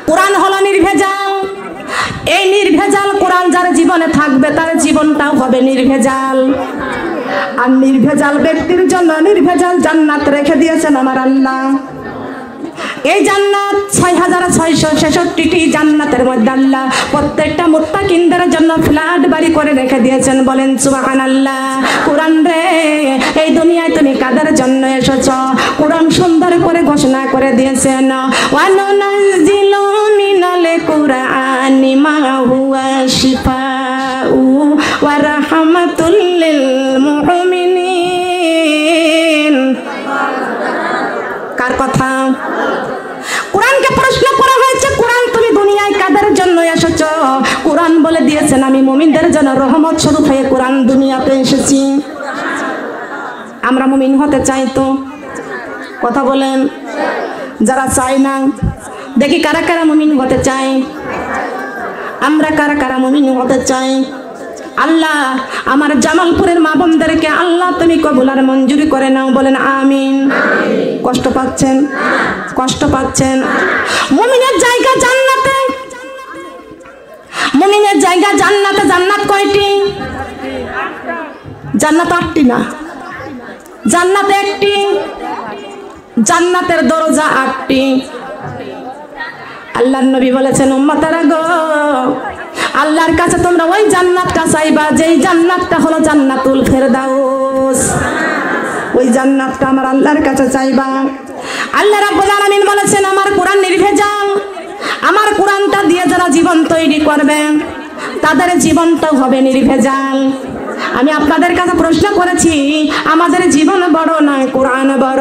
কোরআন হলো নির্ভেজাল। এই নির্ভেজাল কোরআন যার জীবনে থাকবে তার জীবনটাও হবে নির্ভেজাল। আর নির্ভেজাল ব্যক্তির জন্য নির্ভেজাল জান্নাত রেখে দিয়েছেন আমার আল্লাহ। এই জান্নাত ৬৬৬৬টি জান্নাতের মধ্যে আল্লাহ প্রত্যেকটা মুত্তাকিনদের জন্য ফ্ল্যাট বাড়ি করে রেখে দিয়েছেন। বলেন সুবহানাল্লাহ। কোরআন রে, এই দুনিয়ায় তুমি কাদের জন্য এসেছ? কোরআন সুন্দর করে ঘোষণা করে দিয়েছেন, ওয়ানুনাজ্জিলু মিনাল কুরআনি মা হুয়া শিফাউ ওয়া রাহমাতুল লিল মুমিনিন। কার কথা? কোরআনকে প্রশ্ন করা হয়েছে, কোরআন তুমি দুনিয়ায় কাদের জন্য এসেছো? কোরআন বলে দিয়েছেন, আমি মুমিনদের জন্য রহমত স্বরূপ হয়ে কোরআন দুনিয়াতে এসেছি। আমরা মুমিন হতে চাই তো? কথা বলেন। যারা চাই না, দেখি কারা কারা মুমিন হতে চাই? আমরা কারা কারা মুমিন হতে চাই? আল্লাহ আমার জামালপুরের মা বোনদেরকে আল্লাহ তুমি কবুল আর মঞ্জুরি করে নাও। বলেন আমিন। কষ্ট পাচ্ছেন? কষ্ট পাচ্ছেন? মুমিনের জায়গা জান্নাতে। মুমিনের জায়গা জান্নাতে। জান্নাত কয়টি? জান্নাত 8টি না, জান্নাত 1টি। জান্নাতের দরজা 8টি। আল্লাহর নবী বলেছেন, উম্মতেরা গো, আল্লাহর কাছে তোমরা ওই জান্নাতটা চাইবা যেই জান্নাতটা হলো জান্নাতুল ফেরদাউস। ওই জান্নাতটা আমার আল্লাহর কাছে চাইবা। আল্লাহ রাব্বুল আলামিন বলেছেন, আমার কোরআন নির্ভেজাল। আমার কোরআনটা দিয়ে যারা জীবন তৈরি করবে তাদের জীবনটাও হবে নির্ভেজাল। আমি আপনাদের কাছে প্রশ্ন করেছি, আমাদের জীবন বড় না কোরআন বড়?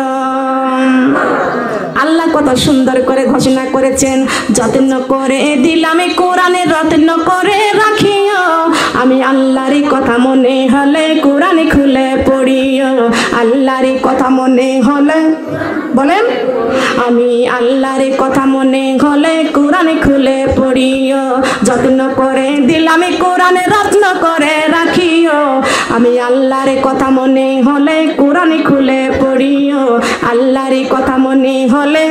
আল্লাহ কত সুন্দর করে ঘোষণা করেছেন, যত্ন করে দিলাম কোরআনে রত্ন করে রাখিও। আমি আল্লাহরই কথা মনে হলে কোরআন খুলে পড়িও। আল্লাহরই কথা মনে হলে, বলেন, আমি আল্লাহরই কথা মনে হলে কোরআন খুলে পড়িও। যত্ন করে দিলাম কোরআনে রত্ন করে রাখিও। আমি আল্লাহর কথা মনে হলে কোরআন খুলে পড়িও। আল্লাহর কথা মনে হলে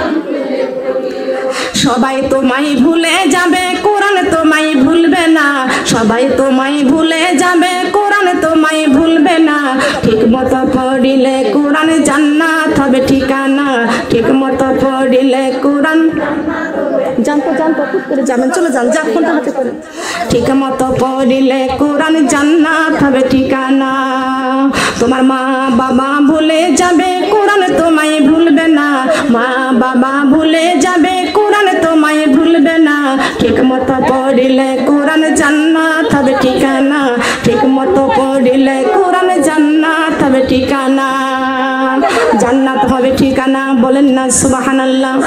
সবাই তোমায় ভুলে যাবে, কোরআন তোমায় ভুলবে না। সবাই তোমায় ভুলে যাবে, কোরআন তোমায় ভুলবে না। ঠিক মতো পড়িলে কোরআন জান্নাত হবে ঠিকানা। ঠিক মতো পড়িলে কোরআন জানতো খুব করে যাবেন, চলে যান, যা ফোনটা হাতে করে। ঠিক মতো পড়িলে কোরআন জান্নাত হবে ঠিকানা। তোমার মা বাবা ভুলে যাবে, কোরআন তোমায় ভুলবে না। মা বাবা ভুলে যাবে, কোরআন তোমায় ভুলবে না। ঠিক মতো পড়িলে কোরআন জান্নাত হবে ঠিকানা। ঠিক মতো পড়িলে কোরআন জান্নাত হবে ঠিকানা। জান্নাত হবে ঠিকানা। বলেন না সুবহানাল্লাহ।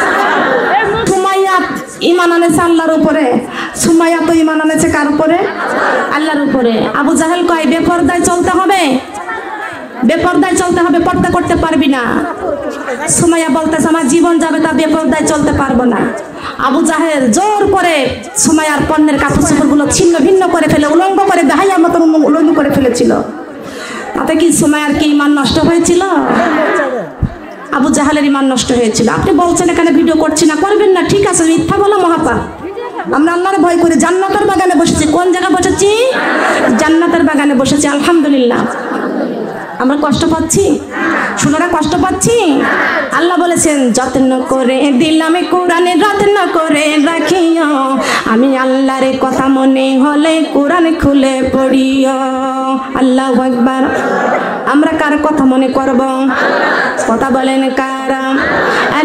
ঈমান আনেছে আল্লাহর উপরে। সুমাইয়া তো ঈমান আনেছে কার উপরে? আল্লাহর উপরে। আবু জাহেল কয় বেপরদায় চলতে হবে, বেপরদায় চলতে হবে, পর্দা করতে পারবি না। সুমাইয়া বলতেছে আমার জীবন যাবে, তা বেপরদায় চলতে পারবো না। আবু জাহেল জোর করে সুমাইয়ার পণ্যের কাপড় চোপড়গুলো ছিন্ন ভিন্ন করে ফেলে, উলঙ্গ করে বেহাইয়ার মতন উলঙ্গ করে ফেলেছিল। তাতে কি সুমাইয়ার কি ঈমান নষ্ট হয়েছিল? আবু জাহেলের ঈমান নষ্ট হয়েছিল। আপনি বলছেন এখানে ভিডিও করছি না, করবেন না, ঠিক আছে, মিথ্যা বলো মহাপাপ। আমরা আল্লাহর ভয় করি। জান্নাতের বাগানে বসেছি। কোন জায়গায় বসেছি? জান্নাতের বাগানে বসেছি। আলহামদুলিল্লাহ। আমরা কষ্ট পাচ্ছি? সোনারা কষ্ট পাচ্ছি? আল্লাহ বলেছেন, যত্ন করে দিলাম কোরআনে রত্ন করে রাখিও। আমি আল্লাহর কথা মনে হলে কোরআন খুলে পড়িও। আল্লাহু আকবার। আমরা কার কথা মনে করব? কথা বলেন কারা? আর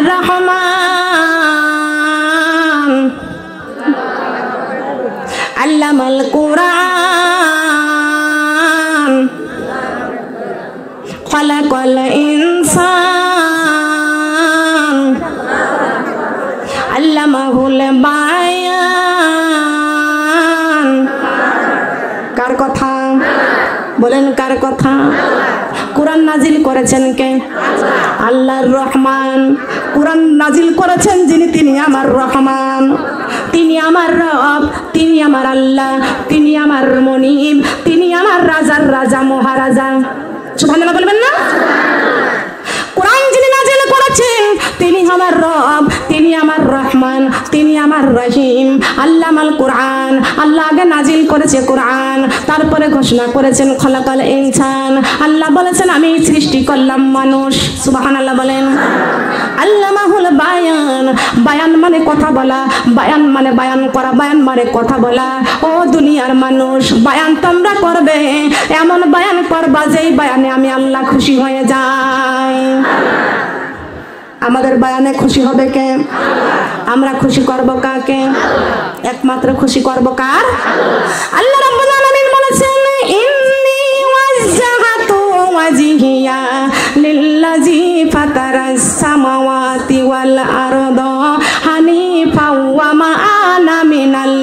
রহমান আল্লামাল কোরআন খালাকাল ইনসান আল্লামাহুল বায়ান। কার কথা? বলেন কার কথা? কোরআন নাজিল করেছেন কে? আল্লাহর রহমান। কোরআন নাজিল করেছেন যিনি, তিনি আমার রহমান, তিনি আমার রব, তিনি আমার আল্লাহ, তিনি আমার মনিব, তিনি আমার রাজার রাজা, মহারাজা। সুবহানাল্লাহ বলবেন না? কোরআন যিনি নাজিল করেছেন তিনি আমার রব, তিনি আমার রহমান। রহমান, তিনি আমার রহিম। আল্লামাল কোরআন, আল্লাহ আগে নাজিল করেছে কোরআন, তারপরে ঘোষণা করেছেন খলাকাল ইনসান। আল্লাহ বলেছেন আমি সৃষ্টি করলাম মানুষ। সুবহানাল্লাহ বলেন। আল্লামাহুল বায়ান, বায়ান মানে কথা বলা, বায়ান মানে বায়ান করা, বায়ান মানে কথা বলা। ও দুনিয়ার মানুষ, বায়ান তোমরা করবে, এমন বায়ান করবা যেই বায়ানে আমি আল্লাহ খুশি হয়ে যাই। আমাদের বায়ানে খুশি হবে কে? আমরা খুশি করব কাকে? একমাত্র খুশি করব কার? আল্লাহ রাব্বুল আলামিন বলেছেন ইন্নী ওয়াজজাহাতু ওয়াজহিয়া লিল্লাযী ফাতারাস সামাওয়াতি ওয়াল আরদা হানিফা ওয়া মা আনা মিনাল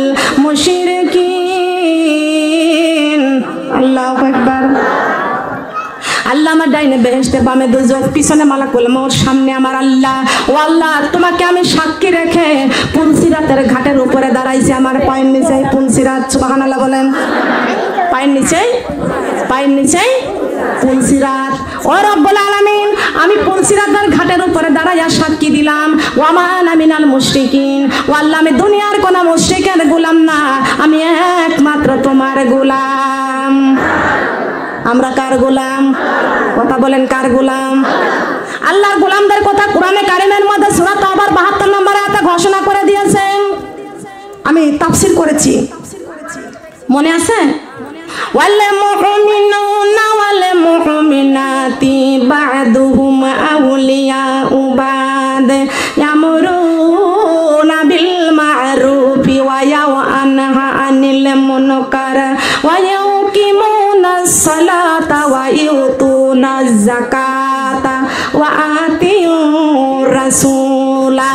মুশরিকিন। আল্লাহু আকবার। আল্লাহ আমার ডাইনে বেহেশতে, বামে দুজক, পিছনে মালাকুল মউত, সামনে আমার আল্লাহ। ও আল্লাহ, তোমাকে আমি সাক্ষী রেখে পুলসিরাতের ঘাটের উপরে দাঁড়াইছি, আমার পায়ের নিচে পুলসিরাত। সুবহানাল্লাহ বলেন। পায়ের নিচে, পায়ের নিচে পুলসিরাত। ও রব্বুল আলামিন, আমি পুলসিরাতের ঘাটের উপরে দাঁড়াইয়া সাক্ষী দিলাম ওয়া মা আনা মিনাল মুশরিকিন। ও আল্লাহ, আমি দুনিয়ার কোন মুশরিকের গোলাম না, আমি একমাত্র তোমার গোলাম। আমরা কার গোলাম? কথা বলেন, কার গোলাম? আল্লাহর গোলামদের কথা কোরআনে কারিমের মধ্যে সূরা তাওবার 72 নম্বর আয়াতে ঘোষণা করে দিয়েছেন। আমি তাফসীর করেছি, মনে আছে? ওয়াল মুমিনুনা ওয়াল মুমিনাতি বা'দুহুম আউলিয়াউ বা'দ ইয়ামুরুনা বিল মা'রুফি ওয়া ইয়ানহা আনিল মুনকার ওয়া yuqimunas salata wa yu'tunaz zakata wa atiur rasula।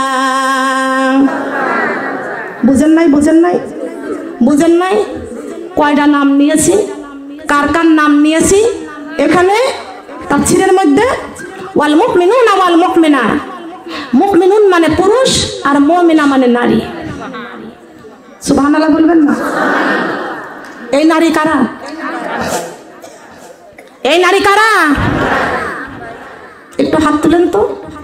বুঝেন নাই? বুঝেন নাই? বুঝেন নাই? কয়টা নাম নিয়েছি, কার কার নাম নিয়েছি এখানে তাফসীরের মধ্যে? ওয়াল মুমিনুনা ওয়াল মুমিনাত। মুমিনুন মানে পুরুষ আর মুমিনা মানে নারী। সুবহানাল্লাহ বলবেন না? এই নারী কারা? এই নারী কারা? একটু হাত তুলেন তো।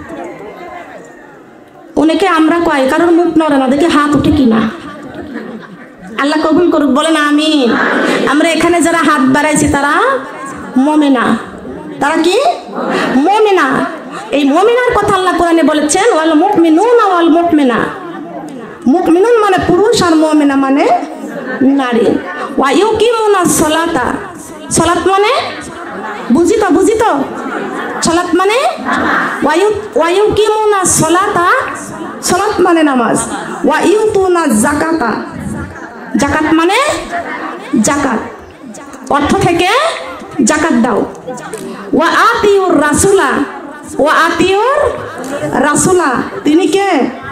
অনেকে আমরা কয়, কারোর মুখ নড়ে না, দেখে হাত উঠে কিনা। আল্লাহ কবুল করুক, বলেন আমিন। আমরা এখানে যারা হাত বাড়াইছি তারা মুমিনা। তারা কি? মুমিনা। এই মুমিনার কথা আল্লাহ কোরআনে বলেছেন ওয়াল মুমিনুনা ওয়াল মুমিনা। মুমিনুন মানে পুরুষ আর মুমিনা মানে নারী। ওয়া ইউকিমুনাস সালাতা, সালাত মানে বুঝিতো, বুঝিতো, সালাত মানে ওয়া ইউকিমুনাস সালাতা, সালাত মানে নামাজ। ওয়া ইউতুনাজ যাকাতা, যাকাত মানে যাকাত, অর্থ থেকে যাকাত দাও। ওয়া আতিউর রাসূলা, ওয়া আতিউর রাসূলা, তিনি কে?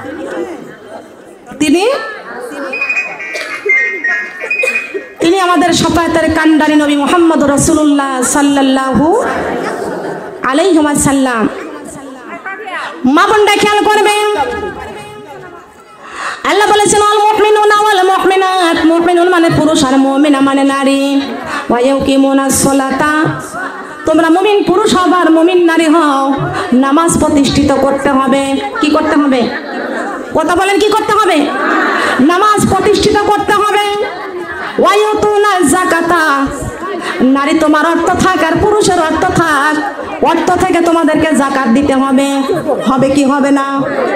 তিনি তিনি আমাদের শাফায়াতের কান্ডারি নবী মুহাম্মদ রাসূলুল্লাহ সাল্লাল্লাহু আলাইহি ওয়াসাল্লাম। মা বোনরা খেয়াল করবেন, আল্লাহ বলেছেন আল মুমিনুনা ওয়াল মুমিনাত। মুমিনুন মানে পুরুষ আর মুমিনা মানে নারী। ওয়া ইয়াকিমুনাস সালাতা, তোমরা মুমিন পুরুষ হও আর মুমিন নারী হও, নামাজ প্রতিষ্ঠিত করতে হবে। কি করতে হবে? কথা বলেন, কি করতে হবে? নামাজ প্রতিষ্ঠিত করতে হবে। ওয়া ইউতুনাজ যাকাতা, নারী তোমার অর্থ থাক আর পুরুষের অর্থ থাক, অর্থ থেকে তোমাদেরকে যাকাত দিতে হবে। হবে কি হবে না?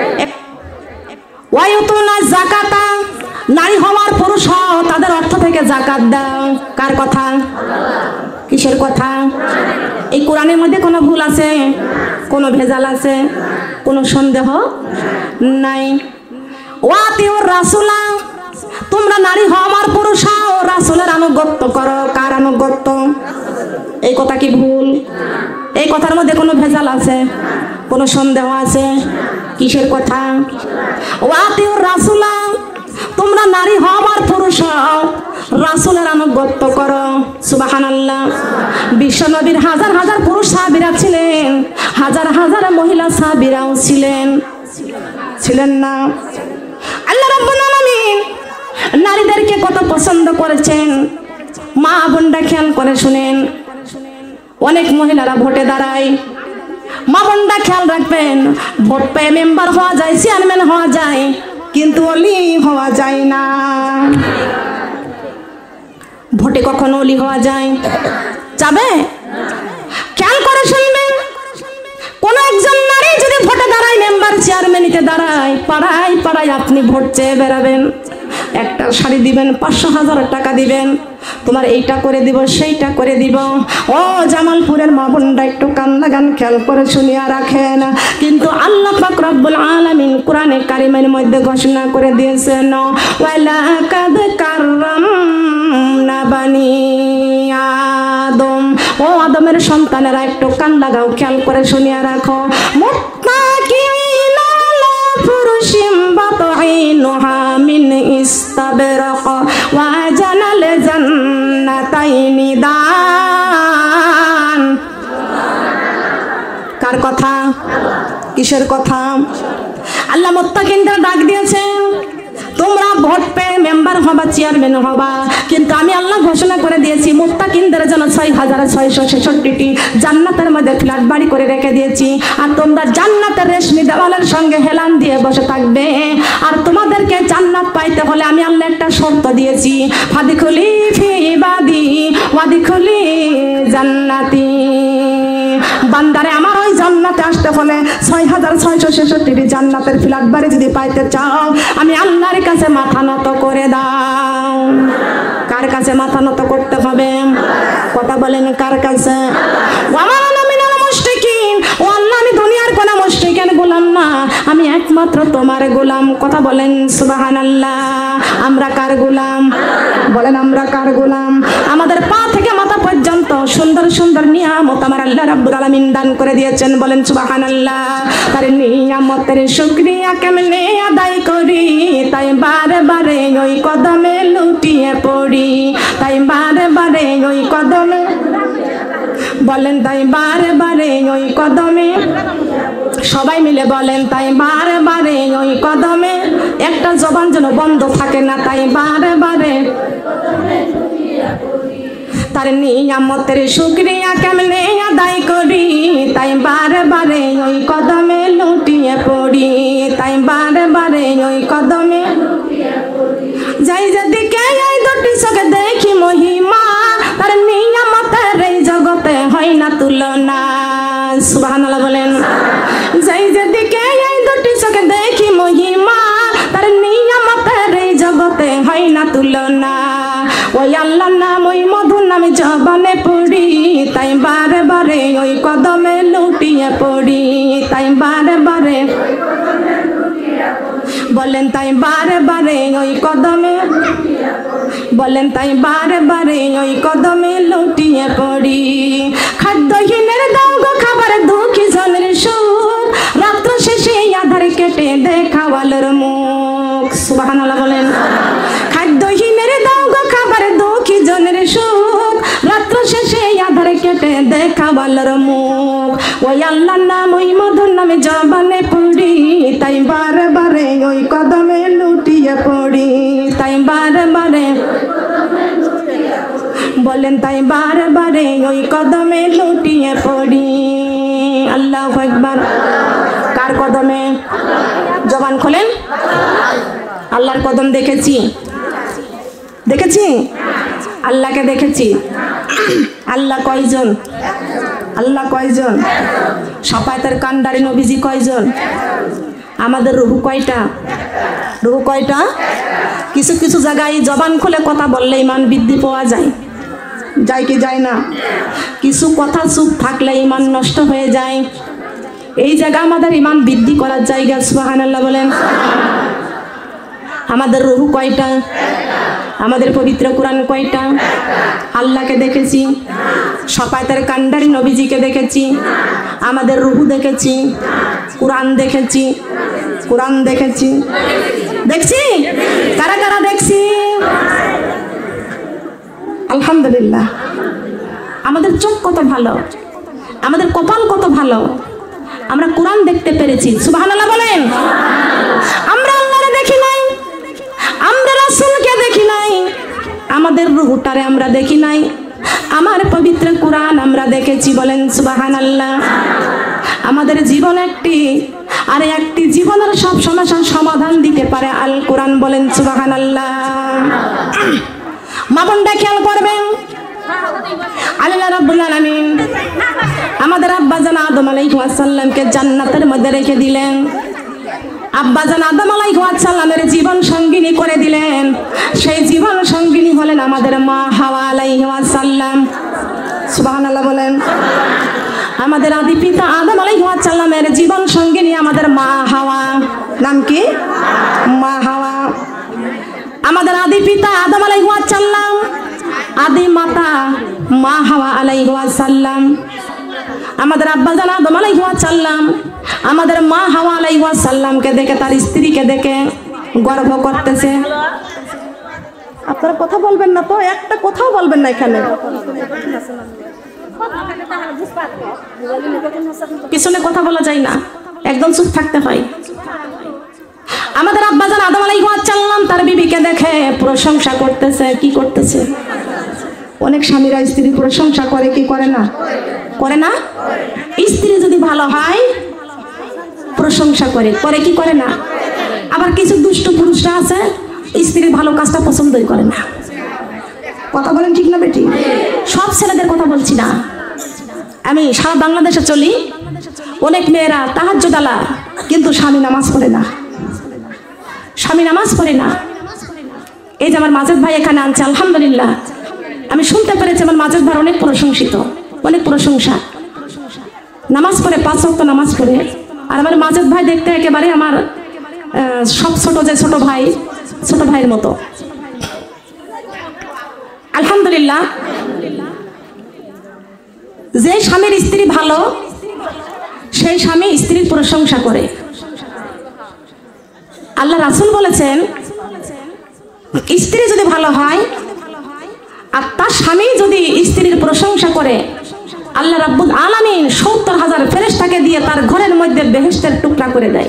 ওয়া ইউতুনাজ যাকাতা, নারী হওয়ার পুরুষ হও, তাদের অর্থ থেকে যাকাত দাও। কার কথা? কিসের কথা? এই কোরআনের মধ্যে কোনো ভুল আছে? কোনো ভেজাল আছে? কোনো সন্দেহ নাই। ওয়া আতিউর রাসূলা, তোমরা নারী হও আমার পুরুষ হও, রাসূলের আনুগত্য করো। কার আনুগত্য? এই কথা কি ভুল? এই কথার মধ্যে কোনো ভেজাল আছে? কোনো সন্দেহ আছে? কিসের কথা? ওয়া আতিউর রাসূলা, তোমরা নারী হও আর পুরুষ হও, রাসূলের আনুগত্য করো। সুবহানাল্লাহ। বিশ্বনবীর হাজার হাজার পুরুষ সাহাবীরা ছিলেন, হাজার হাজার মহিলা সাহাবীরাও ছিলেন, ছিলেন না? আল্লাহ রাব্বুল আলামিন নারীদেরকে কত পছন্দ করেছেন। মা বোনরা খেয়াল করে শুনেন, অনেক মহিলারা ভোটে দাঁড়ায়। মা বোনরা খেয়াল রাখবেন, ভোট পেয়ে মেম্বার হওয়া যায়, চেয়ারম্যান হওয়া যায়, কিন্তু অলি হওয়া যায় না। ভোটে কখনো অলি হওয়া যায় যাবে? খেয়াল করে শুনবেন, কোন একজন নারী যদি ভোটে দাঁড়ায়, মেম্বার চেয়ারম্যানিতে দাঁড়ায়, পাড়ায় পাড়ায় আপনি ভোট চেয়ে বেড়াবেন, একটা শাড়ি দিবেন, 500,000 টাকা দিবেন, তোমার এইটা করে দিব সেইটা করে দিব। ও জামালপুরের মা বোনরা একটু কান লাগান, খেয়াল করে শুনিয়া রাখেন। কিন্তু আল্লাহ পাক রব্বুল আলামিন কোরআনে কারিমের মধ্যে ঘোষণা করে দিয়েছেন, ওয়ালাকাদ কাররামনা বানি আদম। ও আদমের সন্তানেরা একটু কান লাগাও, খেয়াল করে শুনিয়া রাখো। মুত্তাকিনা আলা ফুরুশিম বাতাইনুহা মিন ইস্তাবরাক ওয়া জানাল জান্নাতাইনি দান। কার কথা? কিসের কথা? আল্লাহ মুত্তাকিনদের ডাক দিয়েছেন, তোমরা ভোট পেয়ে মেম্বার হবা, চেয়ারম্যান হবা, কিন্তু আমি আল্লাহ ঘোষণা করে দিয়েছি মুত্তাকিনদের জন্য 6,666টি জান্নাতের মধ্যে ফ্ল্যাট বাড়ি করে রেখে দিয়েছি। আর তোমরা জান্নাতের রেশমি দেওয়ালের সঙ্গে হেলান দিয়ে বসে থাকবে। আর তোমাদেরকে জান্নাত পাইতে হলে আমি আল্লাহ একটা শর্ত দিয়েছি, ফাদিখুলি ফি ইবাদি ওয়াদিখুলি জান্নাতি। বান্দারে আমার ওই জান্নাতে আসতে হলে 6,666টি জান্নাতের ফ্ল্যাট বাড়ি যদি পাইতে চাও, আমি আল্লাহর কাছে মাথা নত করে দাও। কার কাছে মাথা নত করতে হবে? কথা বলেন, কার কাছে? ও আল্লাহ, আমি দুনিয়ার কোন মুশরিকের গোলাম না, আমি একমাত্র তোমার গোলাম। কথা বলেন সুবহানাল্লাহ। আমরা কার গোলাম? বলেন আমরা কার গোলাম? আমাদের পা থেকে মাথা পর্যন্ত সুন্দর সুন্দর নিয়ামত আমার আল্লাহ রাব্বুল আলামিন দান করে দিয়েছেন। বলেন সুবহানাল্লাহ। তার নিয়ামতের শুকরিয়া কেমনে আদায় করি, তাই বারে বারে ওই কদমে লুটিয়ে পড়ি, তাই বারে বারে ওই কদমে, বলেন তাই বারে বারে ওই কদমে, সবাই মিলে বলেন তাই বারে বারে ওই কদমে, একটা জবান যেন বন্ধ থাকে না, তাই বারে বারে তার নিয়ামতের শুকরিয়া কেমনে আদায় করি, তাই বারে বারে ওই কদমে লুটিয়ে পড়ি, তাই বারে বারে ওই কদমে যাই যেদিকে এই দুটি চোখে দেখি মহিমা, তার নিয়ামতের এই জগতে হয় না তুলনা। সুবহানাল্লাহ বলেন। যাই যেদিকে এই দুটি চোখে দেখি মহিমা, তার নিয়ামতের এই জগতে হয় না তুলনা। ওই আল্লাহর নাম, ওই মধুর নামে জবানে পড়ি, তাই বারে বারে ওই কদমে লুটিয়ে পড়ি, তাই বারে বারে, বলেন তাই বারে বারে ওই কদমে, বলেন তাই বারে বারে ওই কদমে লুটিয়ে পড়ি। খাদ্যহীনের দাও গো খাবার, দুঃখী জনের সুখ, রাত্র শেষে আধার কেটে দেখাওয়ালের মুখ। সুবহানাল্লাহ বলেন। খাদ্যহীনের দাও গো খাবার, দুঃখী জনের সুখ, রাত্র শেষে আধার কেটে দেখাওয়ালের মুখ। ওই আল্লাহর নাম, ওই মধুর নামে জবানে পড়ি, তাই বারে বারে ওই কদমে লুটিয়ে পড়ি, তাই বারে বারে, বলেন তাই বারে বারে ওই কদমে লুটিয়ে পড়ি। আল্লাহু আকবার। কার কদমে? জবান খোলেন। আল্লাহর কদম দেখেছি, দেখেছি, আল্লাহকে দেখেছি। আল্লাহ কয়জন? আল্লাহ কয়জন? সাফায়াতের কান্ডারি নবীজি কয়জন? আমাদের রুহু কয়টা? রুহু কয়টা? কিছু কিছু জায়গায় জবান খুলে কথা বললে ইমান বৃদ্ধি পাওয়া যায়, যায় কি যায় না? কিছু কথা চুপ থাকলে ইমান নষ্ট হয়ে যায়। এই জায়গা আমাদের ইমান বৃদ্ধি করার জায়গা। সুবহানাল্লাহ বলেন। আমাদের রুহু কয়টা? আমাদের পবিত্র কোরআন কয়টা? আল্লাহকে দেখেছি, সাফায়াতের কান্ডারি নবীজিকে দেখেছি, আমাদের রুহু দেখেছি, কোরআন দেখেছি, কোরআন দেখেছি, দেখছি। কারা কারা দেখছি? আলহামদুলিল্লাহ। আমাদের চোখ কত ভালো, আমাদের কপাল কত ভালো, আমরা কোরআন দেখতে পেরেছি। সুবহানাল্লাহ বলেন। আমরা আল্লাহরে দেখি নাই, আমরা রাসূলকে দেখি নাই, আমাদের রূহটারে আমরা দেখি নাই, আমার পবিত্র কোরআন আমরা দেখেছি। বলেন সুবহানাল্লাহ। আমাদের জীবন একটি আর একটি জীবনের সব সমস্যার সমাধান দিতে পারে আল কোরআন। বলেন সুবহানাল্লাহ। মা বোনরা খেয়াল করবেন, আল্লাহ রাব্বুল আলামিন আমাদের আব্বাজান আদম আলাইহিস সালামকে জান্নাতের মধ্যে রেখে দিলেন। আব্বাজান আদম আলাইহিস সালামের জীবন সঙ্গিনী করে দিলেন। সেই জীবন সঙ্গিনী হলেন আমাদের মা হাওয়া আলাইহিস সালাম। সুবহানাল্লাহ বলেন। আমাদের আদি পিতা আদম আলাইহিস সালামের জীবন সঙ্গিনী আমাদের মা হাওয়া। নাম কি? মা হাওয়া। আমাদের আদি পিতা আদম আলাইহিস সালাম, আদি মাতা মা হাওয়া আলাইহিস সালাম। আমাদের আব্বাজান আদম আলাইহিস সালাম আমাদের মা হাওয়া আলাইহিস সালামকে দেখে, তার স্ত্রীকে দেখে গর্ব করতেছে। আপনারা কথা বলবেন না তো, একটা কথাও বলবেন না এখানে। পিছনে কথা বলা যায় না, একদম চুপ থাকতে হয়। আমাদের আব্বাজান আদম আলাইহিস সালাম তার বিবিকে দেখে প্রশংসা করতেছে। কি করতেছে? অনেক স্বামীরা স্ত্রী প্রশংসা করে, কি করে না? করে না? স্ত্রী যদি ভালো হয় প্রশংসা করে, করে কি করে না? আবার কিছু দুষ্ট পুরুষরা আছে স্ত্রীর ভালো কাজটা পছন্দই করে না। কথা বলেন ঠিক না বেটি? সব ছেলেদের কথা বলছি না, আমি সারা বাংলাদেশে চলি। অনেক মেয়েরা তাহাজ্জুদ আলা, কিন্তু স্বামী নামাজ পড়ে না, স্বামী নামাজ পড়ে না। এই যে আমার মাজেদ ভাই এখানে আনছে, আলহামদুলিল্লাহ আমি শুনতে পেরেছি আমার মাজেদ ভাই অনেক প্রশংসিত, অনেক প্রশংসা। নামাজ পড়ে, 5 ওয়াক্ত নামাজ পড়ে। আর আমার মাজেদ ভাই দেখতে একেবারে আমার সব ছোট যে ছোট ভাইয়ের মতো। আলহামদুলিল্লাহ। যে স্বামীর স্ত্রী ভালো, সেই স্বামী স্ত্রীর প্রশংসা করে। আল্লাহ রাসূল বলেছেন, স্ত্রী যদি ভালো হয় আর তার স্বামী যদি স্ত্রীর প্রশংসা করে, আল্লাহ রাব্বুল আলামিন 70,000 ফেরেশতাকে দিয়ে তার ঘরের মধ্যে বেহেশতের টুকরা করে দেয়।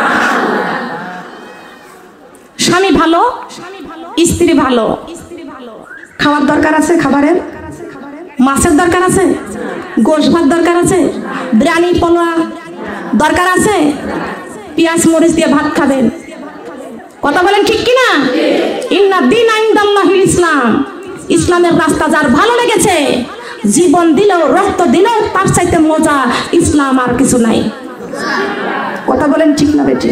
স্বামী ভালো, স্ত্রী ভালো। খাওয়ার দরকার আছে, খাবারের মাছের দরকার আছে, গোশ ভাত দরকার আছে, বিরিয়ানি পোলাও দরকার আছে, পেঁয়াজ মরিচ দিয়ে ভাত খাবেন। কথা বলেন ঠিক কিনা? ইন্না দীনা ইনদাল্লাহিল ইসলাম। ইসলামের রাস্তা যার ভালো লেগেছে, জীবন দিলেও রক্ত দিলেও তার চাইতে মজা ইসলাম আর কিছু নাই। কথা বলেন ঠিক না বেটি?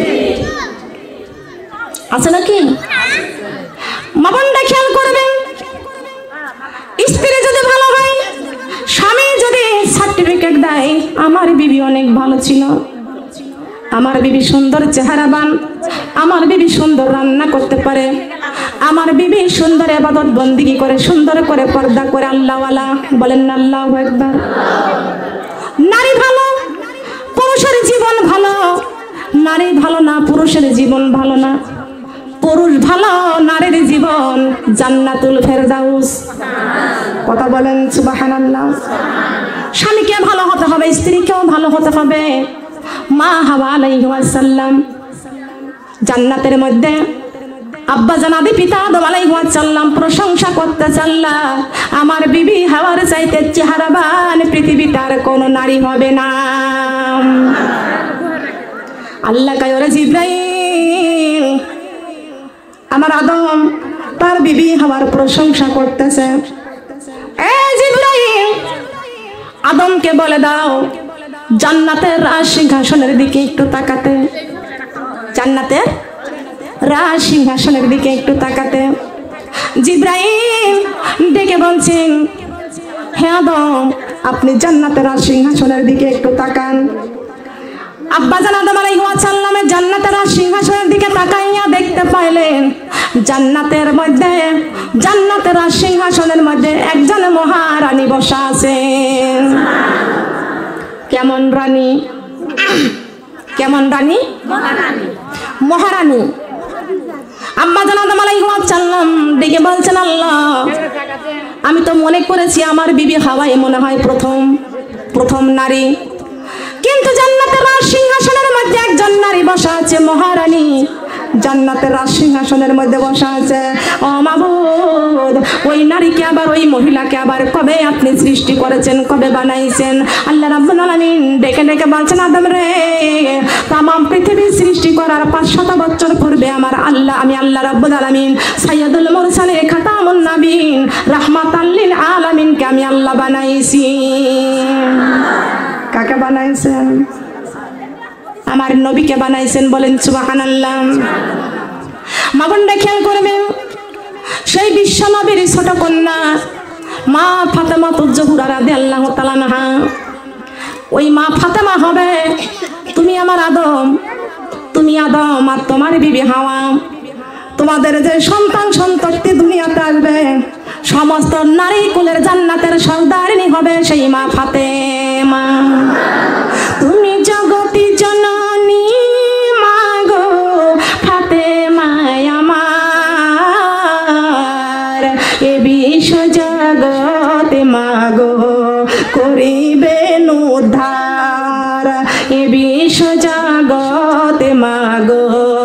আছে নাকি? মা বোনরা খেয়াল করবেন, স্ত্রী যদি ভালো হয়, স্বামী যদি সার্টিফিকেট দেয় আমার বিবি অনেক ভালো ছিল, আমার বিবি সুন্দর চেহারাবান, আমার বিবি সুন্দর রান্না করতে পারে, আমার বিবি সুন্দর ইবাদত বন্দেগী করে, সুন্দর করে পর্দা করে, আল্লাহওয়ালা। বলেন না আল্লাহু আকবার। নারী ভালো, পুরুষের জীবন ভালো। নারী ভালো না, পুরুষের জীবন ভালো না। পুরুষ ভালো, নারীর জীবন জান্নাতুল ফেরদাউস। কথা বলেন সুবহানাল্লাহ। স্বামীকে ভালো হতে হবে, স্ত্রীকেও ভালো হতে হবে। মা হাওয়া আলাইহিস সালাম জান্নাতের মধ্যে আব্বাজান আদি পিতা আদম আলাইহিস সালাম প্রশংসা করতে চাল্লা, আমার বিবি হাওয়ার চাইতে চেহারাবান পৃথিবীতে আর কোনো নারী হবে না। আল্লাহ কয়, ওরে জিবরাইল, আমার আদম তার বিবি হাওয়ার প্রশংসা করতেছে। এ জিবরাইল, আদমকে বলে দাও জান্নাতের রাজ সিংহাসনের দিকে একটু তাকাতে, জান্নাতের রাজ সিংহাসনের দিকে একটু তাকাতে। জিবরাইল ডেকে বলছেন, হে আদম, আপনি জান্নাতের রাজ সিংহাসনের দিকে একটু তাকান। আব্বাজান আদম আলাইহিস সালামের জান্নাতের রাজ সিংহাসনের দিকে তাকাইয়া দেখতে পাইলেন জান্নাতের রাজ সিংহাসনের মধ্যে একজন মহারানী বসা আছেন। কেমন রানী? কেমন রানী? মহারানী। আব্বাজান আদম আলাইহিস সালাম ডেকে বলছেন, আল্লাহ, আমি তো মনে করেছি আমার বিবি হাওয়াই মনে হয় প্রথম নারী, কিন্তু জান্নাতের রাজ সিংহাসনের মধ্যে একজন নারী বসা আছে, মহারানী। জান্নাতের রাজসিংহাসনের মধ্যে বসা আছে। ও মাবুদ, ওই নারীকে আবার ওই মহিলাকে আবার কবে আপনি সৃষ্টি করেছেন, কবে বানাইছেন? আল্লাহ রাব্বুল আলামিন ডেকে ডেকে বলছেন, আদম রে, তাম পৃথিবী সৃষ্টি করার 500 বছর পূর্বে আমার আল্লাহ, আমি আল্লাহ রাব্বুল আলামিন সাইয়্যিদুল মুরসালিন খাতামুন নবীন রাহমাতাল লিল আলামিনকে আমি আল্লাহ বানাইছি। কাকে বানাইছেন? আমার নবীকে বানাইছেন। বলেন সুবহানাল্লাহ। মা বোনরা খেয়াল করবেন, সেই বিশ্ব নবীর ছোট কন্যা মা ফাতেমা তুজ-জোহরা রাদিয়াল্লাহু তাআলা আনহা, ওই মা ফাতেমা হবে তুমি আমার আদম, তুমি আদম আর তোমার বিবি হাওয়া। তোমাদের যে সন্তান সন্ততি দুনিয়াতে আসবে সমস্ত নারী কুলের জান্নাতের সর্দারিনী হবে সেই মা ফাতেমা। তুমি জগতি জননী মাগো ফাতেমা আমার, এ বিশ্ব জগতে মাগো করিবেন উদ্ধার, এ বিশ্ব জগতে মাগো।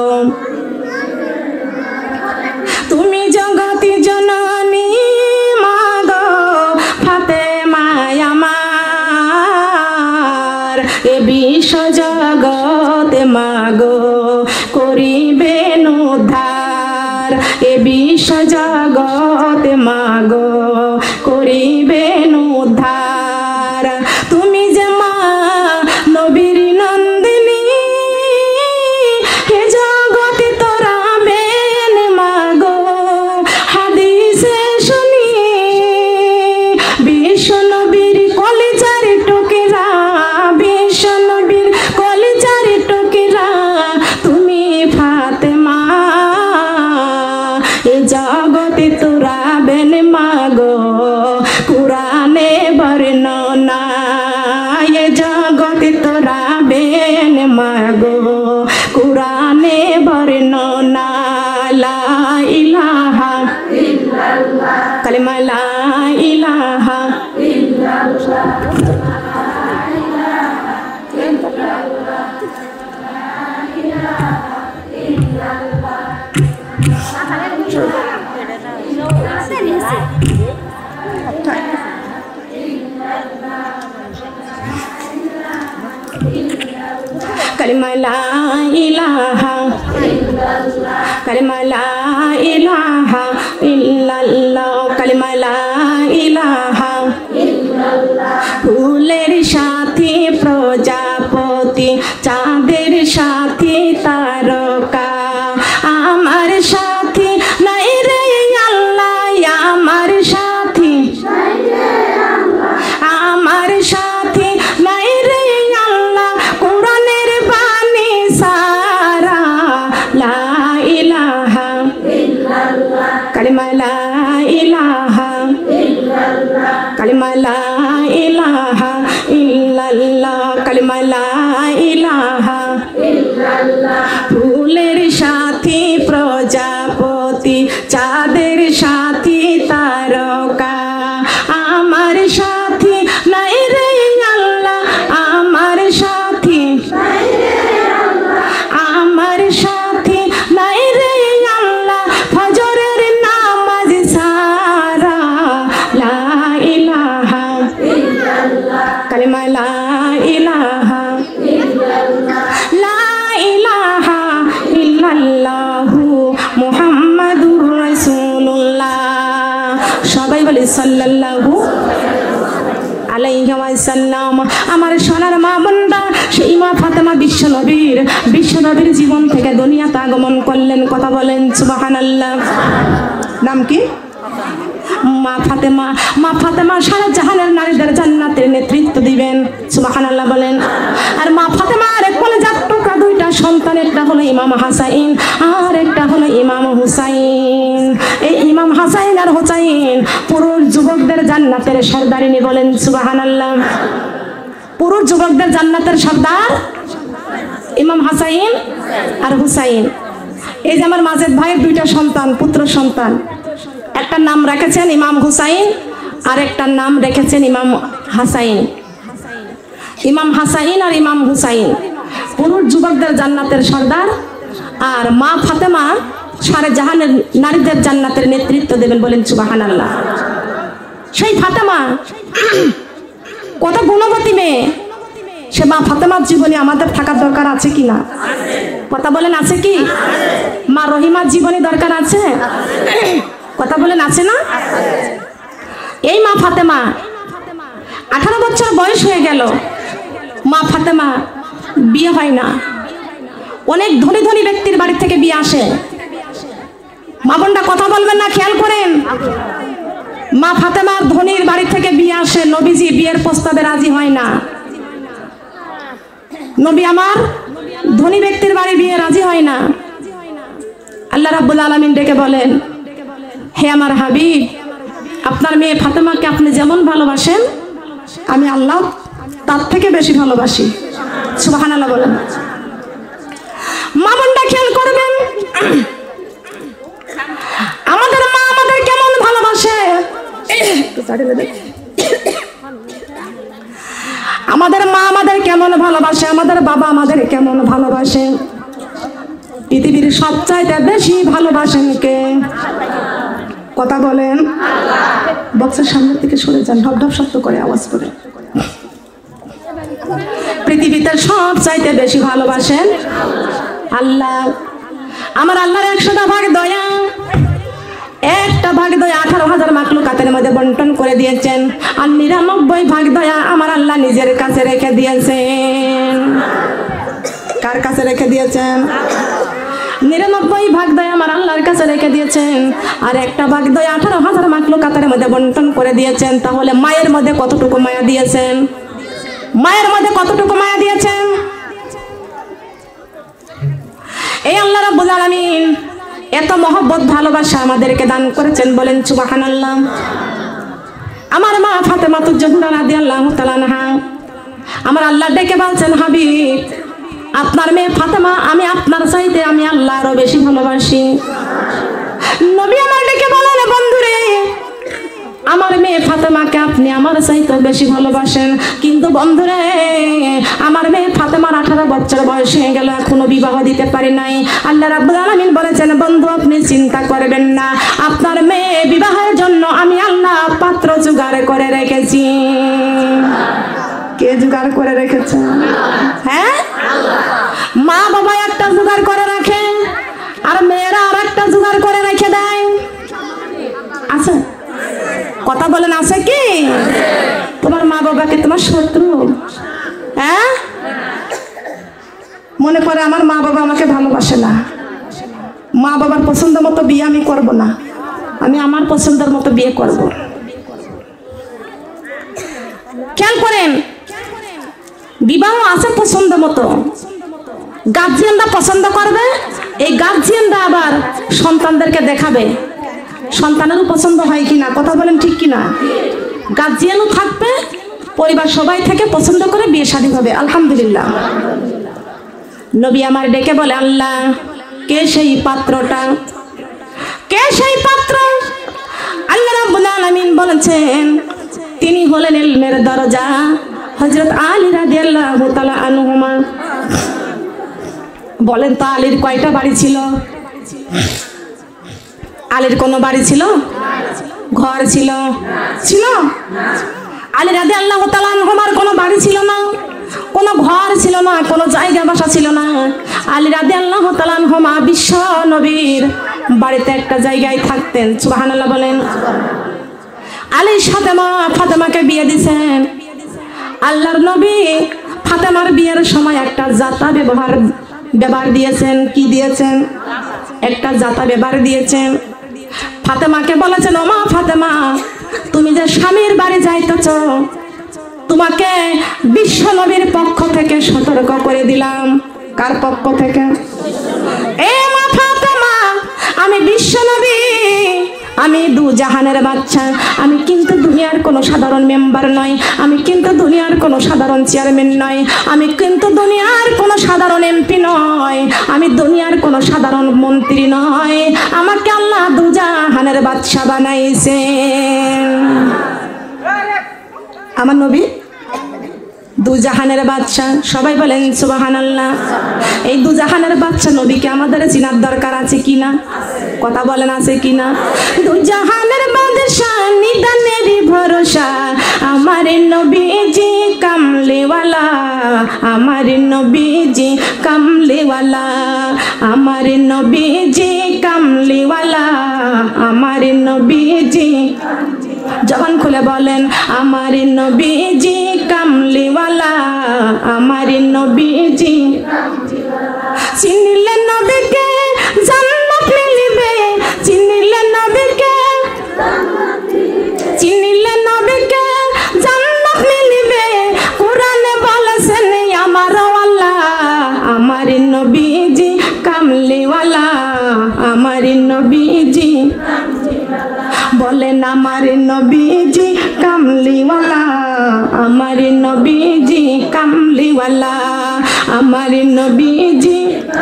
তুমি জগতি জননী মাগো ফাতেমা আমার, এ বিশ্ব জগতে মাগো করিবেন উদ্ধার, এ বিশ্ব জগতে মাগো করিবেন উদ্ধার। তুমি যে মা নবীর নন্দিনী, হে জগতে তোরা বেন মাগো হাদিসে শুনি, বিশ্ব নবীর কলিজার টুকরা, বিশ্ব নবীর কলিজার টুকরা তুমি ফাতেমা, এ জগতে তোরা বেন মাগো কুরআনে বর্ণনা, এ জগতে তোরা বেন মাগো কুরআনে বর্ণনা। লা ইলাহা ইল্লাল্লাহ, কালিমা লা ইলাহা ইল্লাল্লাহ। কালিমা লা ইলাহা ইল্লাল্লাহ, কালিমা লা ইলাহা ইল্লাল্লাহ, কালিমা লা ইলাহা ইল্লাল্লাহ। ফুলের সাথী প্রজাপতি, চাঁদের সাথী তারকা, আমার সাথী নাই রে আল্লাহ, আমার সাথী, আমার সাথী নাই রে আল্লাহ, কোরআনের বাণী সারা। লা ইলাহা ইল্লাল্লাহ, কালিমা লা ইলাহা ইল্লাল্লাহ, কালিমা লা ইলাহা ইল্লাল্লাহ, কালিমা লা ইলাহা ইল্লাল্লাহ। ফুলের সাথী প্রজাপতি, চাঁদের সাথী তারকা, আমার সাথী নাই রে আল্লাহ, আমার সাথী, আমার সাথী নাই রে আল্লাহ, ফজরের নামাজ সারা। লা ইলাহা ইল্লাল্লাহ, কালিমা লা ইলাহা ইল্লাল্লাহ, লা ইলাহা ইল্লাল্লাহু মুহাম্মাদুর রাসূলুল্লাহ। সবাই বলে সাল্লাল্লাহু আলাইহি ওয়াসাল্লাম। আমার সোনার মা বোনরা, সেই মা ফাতেমা বিশ্বনবীর জীবন থেকে দুনিয়াতে আগমন করলেন। কথা বলেন সুবহানাল্লাহ। নাম কি? মা ফাতেমা। মা ফাতেমা সারা জাহানের নারীদের জান্নাতের নেতৃত্ব দিবেন। সুবহানাল্লাহ বলেন। আর মা ফাতেমার এক কলেজার টুকরা দুইটা সন্তান, একটা হলো ইমাম হাসাইন আর একটা হলো ইমাম হুসাইন। এই ইমাম হাসাইন আর হুসাইন পুরুষ যুবকদের জান্নাতের সর্দারিনী। বলেন সুবহানাল্লাহ। পুরুষ যুবকদের জান্নাতের সর্দার ইমাম হাসাইন আর হুসাইন। এই যে আমার মাজেদ ভাইয়ের দুইটা সন্তান, পুত্র সন্তান, একটা নাম রেখেছেন ইমাম হুসাইন আর একটা নাম রেখেছেন ইমাম হাসাইন। ইমাম হাসাইন আর ইমাম হুসাইন পুরুষ যুবকদের জান্নাতের সর্দার। আর মা ফাতেমা সারা জাহানের নারীদের জান্নাতের নেতৃত্ব দেবেন, বলেন সুবহানাল্লাহ। সেই ফাতেমা কত গুণবতী মেয়ে, সে মা ফাতেমার জীবনে আমাদের থাকার দরকার আছে কি না? কথা বলেন আছে কি? মা রহিমার জীবনে দরকার আছে? কথা বলেন আছে না? এই মা ফাতেমা 18 বছর বয়স হয়ে গেল, মা ফাতেমা বিয়ে হয় না। অনেক ধনী ধনী ব্যক্তির বাড়ি থেকে বিয়ে আসে। মা বোনটা কথা বলবেন না, খেয়াল করেন। মা ফাতেমার ধনীর বাড়ি থেকে বিয়ে আসে, নবীজি বিয়ের প্রস্তাবে রাজি হয় না। নবী আমার ধনী ব্যক্তির বাড়ি বিয়ে রাজি হয় না। আল্লাহ রাব্বুল আলামিন ডেকে বলেন, হে আমার হাবিব, আপনার মেয়ে ফাতেমাকে আপনি যেমন ভালোবাসেন আমি আল্লাহ তার থেকে বেশি ভালোবাসি। সুবহানাল্লাহ বলেন। মা বোনটা খেয়াল করবেন, আমাদের মা আমাদের কেমন ভালোবাসে। আমাদের মা আমাদের কেমন ভালোবাসে, আমাদের বাবা আমাদের কেমন ভালোবাসে। পৃথিবীর সবচাইতে বেশি ভালোবাসেন কে? কথা বলেন। বক্সের সামনে থেকে সরে যান, ঢপ ঢপ শব্দ করে আওয়াজ করে। পৃথিবীতে সবচাইতে বেশি ভালোবাসেন আল্লাহ। আমার আল্লাহর 100টা ভাগ দয়া, একটা ভাগ দয়া 18,000 মাখলুকাতের মধ্যে বন্টন করে দিয়েছেন, আর 99 ভাগ দয়া আমার আল্লাহ নিজের কাছে রেখে দিয়েছেন। কার কাছে রেখে দিয়েছেন? 99 ভাগ দয়া আমার আল্লাহর কাছে রেখে দিয়েছেন, আর একটা ভাগ দয়া 18,000 মাখলুকাতের মধ্যে বন্টন করে দিয়েছেন। তাহলে মায়ের মধ্যে কতটুকু মায়া দিয়েছেন? মায়ের মধ্যে কতটুকু মায়া দিয়েছেন? এই আল্লাহ রাব্বুল আলামিন এত মহব্বত ভালোবাসা আমাদেরকে দান করেছেন, বলেন সুবহানাল্লাহ। আমার মা ফাতেমাতুজ জোহরা রাদিয়াল্লাহু তাআলা আনহা, আমার আল্লাহ ডেকে বলছেন, হাবিব আপনার মেয়ে ফাতেমা আমি আপনার চাইতে আমি আল্লাহ আরো বেশি ভালোবাসি। নবী আমার ডেকে বলেন, বন্ধুরে আমার মেয়ে ফাতেমাকে আপনি আমার চাইতে বেশি ভালোবাসেন, কিন্তু বন্ধুরে আমার মেয়ে ফাতেমার 18 বছর বয়স হয়ে গেল, এখনো বিবাহ দিতে পারি নাই। আল্লাহ রাব্বুল আলামিন বলেছেন, বন্ধু আপনি চিন্তা করবেন না, আপনার মেয়ে বিবাহের জন্য আমি আল্লাহ পাত্র জোগাড় করে রেখেছি। কে জোগাড় করে রেখেছে? হ্যাঁ, মা বাবা একটা জোগাড় করে রাখে, আর মেয়েরা আর একটা জোগাড় করে রেখে দেয়। আচ্ছা কথা বলেন আছে কি? তোমার মা বাবাকে তোমার শত্রু? হ্যাঁ, মনে করে আমার মা বাবা আমাকে ভালোবাসে না, মা বাবার পছন্দ মতো বিয়ে আমি করব না, আমি আমার পছন্দের মতো বিয়ে করব। খেয়াল করেন, বিবাহ আছে পছন্দ মতো, গার্জিয়ানরা পছন্দ করবে, এই গার্জিয়ানরা আবার সন্তানদেরকে দেখাবে সন্তানেরও পছন্দ হয় কিনা। কথা বলেন ঠিক কিনা? গার্জিয়ানও থাকবে, পরিবার সবাই থেকে পছন্দ করে বিয়ে শাদী হবে। আলহামদুলিল্লাহ। নবী আমার ডেকে বলে, আল্লাহ কে সেই পাত্রটা? কে সেই পাত্র? আল্লাহ রাব্বুল আলামিন বলেছেন, তিনি হলেন ইলমের দরজা হযরত আলী রাদিয়াল্লাহু তাআলা আনহুমা। বলেন তো আলীর কয়টা বাড়ি ছিল? আলীর কোনো বাড়ি ছিল? ঘর ছিল? ছিল? আলী রাদিয়াল্লাহু তাআলা আনহুমার কোনো বাড়ি ছিল না, কোনো ঘর ছিল না, কোনো জায়গা বাসা ছিল না। আলী রাদিয়াল্লাহু তাআলা আনহুমা বিশ্ব নবীর বাড়িতে একটা জায়গায় থাকতেন। সুবহানাল্লাহ বলেন। আলীর সাথে মা ফাতেমাকে বিয়ে দিয়েছেন। আল্লাহর নবী ফাতেমার বিয়ের সময় একটা জাতা ব্যবহার দিয়েছেন। কি দিয়েছেন? একটা জাতা ব্যবহার দিয়েছেন। ফাতেমাকে বলেছেন, ও মা ফাতেমা, তুমি যে স্বামীর বাড়ি যাইতেছ, তোমাকে বিশ্ব নবীর পক্ষ থেকে সতর্ক করে দিলাম। কার পক্ষ থেকে? এ মা ফাতেমা, আমি বিশ্ব নবী, আমি দু জাহানের বাচ্চা, আমি কিন্তু দুনিয়ার কোনো সাধারণ মেম্বার নই, আমি কিন্তু দুনিয়ার কোনো সাধারণ চেয়ারম্যান নই, আমি কিন্তু দুনিয়ার কোনো সাধারণ এমপি নয়, আমি দুনিয়ার কোনো সাধারণ মন্ত্রী নয়, আমাকে আল্লাহ দু জাহানের বাদশা বানাইছেন। আমার নবী দুজাহানের বাদশা, সবাই বলেন সুবহানাল্লাহ। এই দুজাহানের বাদশা নবীকে আমাদের চিনার দরকার আছে কিনা? কথা বলেন আছে কিনা? দুজাহানের বাদশা নিদানের ভরসা আমার নবীজি কামলিওয়ালা, আমার নবীজি কামলিওয়ালা, আমার নবীজি কামলিওয়ালা, আমার নবীজি। জবান খুলে বলেন আমার নবীজি কামলিওয়ালা, আমার নবীজি। চিনিলে নবীকে জান্নাত মিলবে, চিনিলে নবীকে, চিনিলে নবীকে জান্নাত মিলবে। কোরআনে বলেছেন আমার আল্লাহ, আমার নবীজি কামলিওয়ালা, আমার নবীজি। বলেন আমার নবীজি কামলিওয়ালা, আমার নবীজি কামলিওয়ালা, আমার নবীজি,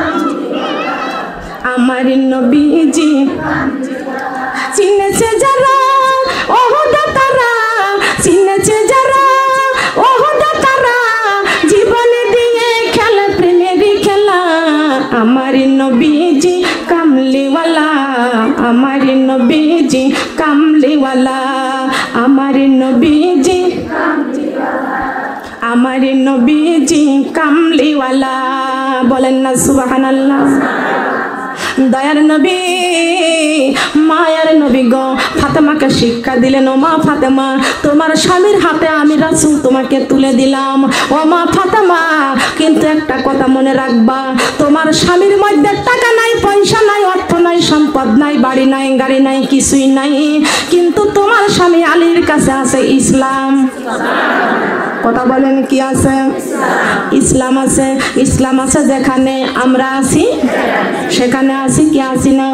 আমার নবীজি। চিনেছে যারা ওহুদ তারা, চিনেছে যারা ওহুদ তারা, জীবনে দিয়ে খেলে প্রেমেরই খেলা। আমার নবীজি কামলিওয়ালা, আমার নবীজি কামলিওয়ালা, আমার নবীজি, আমার নবীজি কামলিওয়ালা। বলেন না সুবহানাল্লাহ। দয়ার নবী, মায়ার নবী গো, ফাতেমাকে শিক্ষা দিলেন, ও মা ফাতেমা তোমার স্বামীর হাতে আমি রাসূল তোমাকে তুলে দিলাম। ও মা ফাতেমা, কিন্তু একটা কথা মনে রাখবা, তোমার স্বামীর মধ্যে টাকা নাই, পয়সা নাই, অর্থ নাই, সম্পদ নাই, বাড়ি নাই, গাড়ি নাই, কিছুই নাই, কিন্তু তোমার স্বামী আলীর কাছে আছে ইসলাম। কথা বলেন কি আছে? ইসলাম আছে। ইসলাম আছে যেখানে আমরা আছি, সেখানে আছি কি আছি না?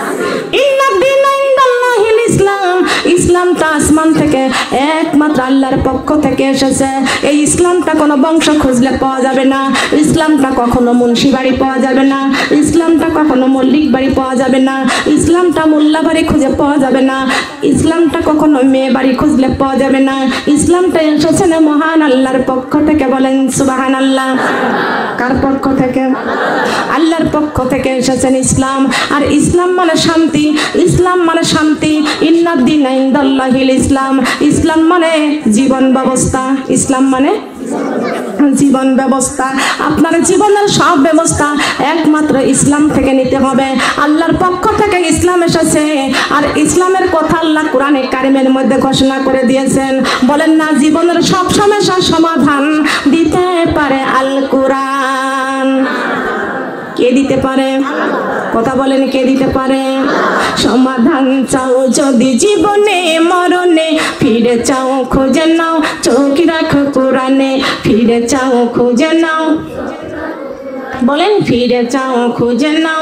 ইসলাম, ইসলামটা আসমান থেকে একমাত্র আল্লাহর পক্ষ থেকে এসেছে। এই ইসলামটা কোনো বংশ খুঁজলে পাওয়া যাবে না, ইসলামটা কখনো মুন্সি বাড়ি পাওয়া যাবে না, ইসলামটা কখনো মল্লিক বাড়ি পাওয়া যাবে না, ইসলামটা মোল্লা বাড়ি খুঁজে পাওয়া যাবে না, ইসলামটা কখনো মেয়ে বাড়ি খুঁজলে পাওয়া যাবে না। ইসলামটা এসেছে না মহান আল্লাহর পক্ষ থেকে। বলেন সুবহানাল্লাহ। কার পক্ষ থেকে? আল্লাহর পক্ষ থেকে এসেছেন ইসলাম। আর ইসলাম মানে শান্তি, ইসলাম মানে শান্তি। ইন্নাদ্দীনা ইনদাল্লাহিল ইসলাম, ইসলাম মানে জীবন ব্যবস্থা, ইসলাম মানে জীবন ব্যবস্থা। আপনার জীবনের সব ব্যবস্থা একমাত্র ইসলাম থেকে নিতে হবে। আল্লাহর পক্ষ থেকে ইসলাম এসেছে, আর ইসলামের কথা আল্লাহ কোরআনে কারিমের মধ্যে ঘোষণা করে দিয়েছেন। বলেন না, জীবনের সব সমস্যার সমাধান দিতে পারে আল কোরআন। কে দিতে পারে? কথা বলেন, কে দিতে পারে? সমাধান চাও যদি জীবনে মরণে, ফিরে চাও খুঁজে নাও, চোখ রাখো কোরআনে, ফিরে চাও খুঁজে নাও। বলেন ফিরে চাও খুঁজে নাও।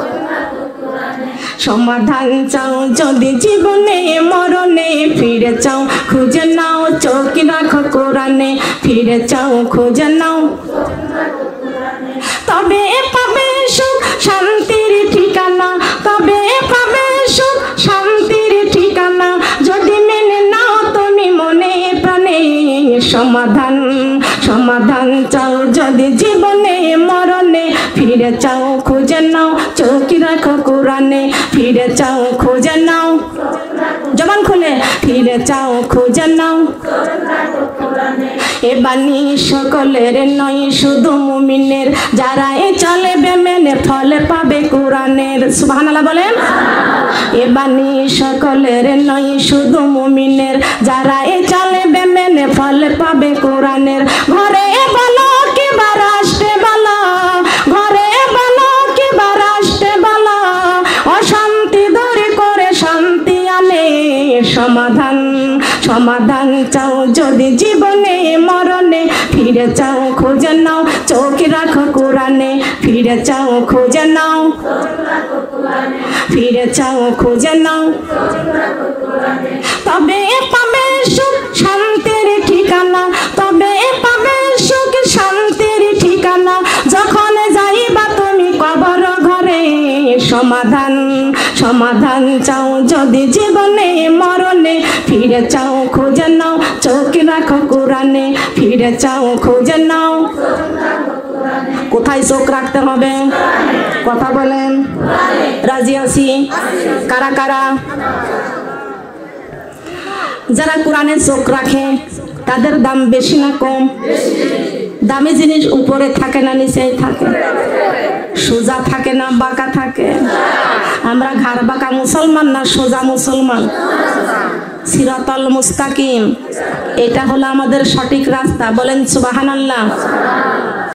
সমাধান চাও যদি জীবনে মরণে, ফিরে চাও খুঁজে নাও, চোখ রাখো কোরআনে, ফিরে চাও খুঁজে নাও। তবে পাবে সুখ শান্তির ঠিকানা, তবে পাবে সুখ শান্তির ঠিকানা, যদি মেনে নাও তুমি মনে প্রাণে। সমাধান, সমাধান চাও যদি জীবনে মরণে, ফিরে চাও খুঁজে নাও, চোখ রাখো কোরআনে, ফিরে চাও খুঁজে নাও। জবান খুলে ফিরে চাও খুঁজে নাও। এ বাণী সকলের নয়, শুধু মুমিনের, যারা এ চলবে মেনে ফলে পাবে কোরআনের। সুবহানাল্লাহ বলেন। এ বাণী সকলের নয়, শুধু মুমিনের, যারা এ চলবে মেনে ফলে পাবে কোরআনের। ঘরে বলো কি বা রাষ্ট্রে বলো, ঘরে বলো কি বা রাষ্ট্রে বলো, অশান্তি দূর করে শান্তি আনে। সমাধান, সমাধান চাও যদি জীবনে মরণে, ফিরে চাও খুঁজে নাও, চোখ রাখো কোরআনে, ফিরে চাও খুঁজে নাও, ফিরে চাও খুঁজে নাও। তবে পাবে সুখ শান্তির ঠিকানা, তবে পাবে সুখ শান্তির ঠিকানা, যখন যাইবা তুমি কবর ঘরে। সমাধান, সমাধান চাও যদি জীবনে মরণে, ফিরে চাও খুঁজে নাও চোখ রাখো কোরআনে, ফিরে চাও খুঁজে নাও। কোথায় চোখ রাখতে হবে? কথা বলেন। রাজি আছি? কারা কারা? যারা কোরআনে চোখ রাখে তাদের দাম বেশি না কম? দামি জিনিস উপরে থাকে না নিচেই থাকে? সোজা থাকে না বাঁকা থাকে? আমরা ঘাড় বাঁকা মুসলমান না সোজা মুসলমান? সিরাতাল মুস্তাকিম, এটা হলো আমাদের সঠিক রাস্তা। বলেন সুবহানাল্লাহ।